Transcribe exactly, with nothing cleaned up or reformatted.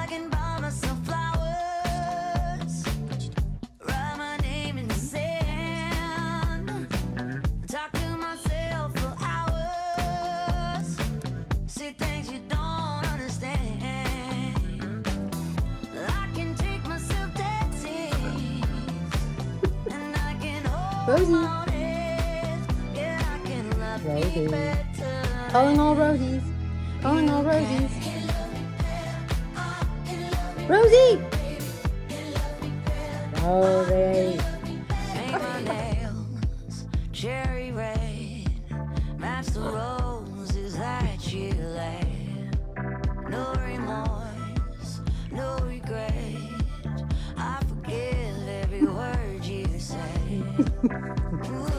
I can buy myself flowers, write my name in the sand, talk to myself for hours, see things you don't understand. I can take myself dancing, and I can hold Rosie. my head. Yeah, I can love Rosie. me better. Calling all Rosies. Calling all Rosies. Rosie! Rosie! Fingernails, cherry red, match the roses that you laid. No remorse, no regret. I forgive every word you say. Ooh,